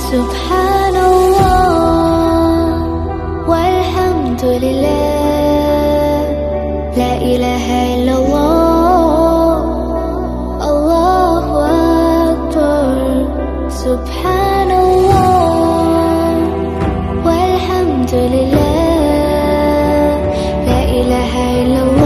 Subhanallah walhamdulillah, la ilaha illallah, Allahu Akbar. Subhanallah walhamdulillah, la ilaha illallah.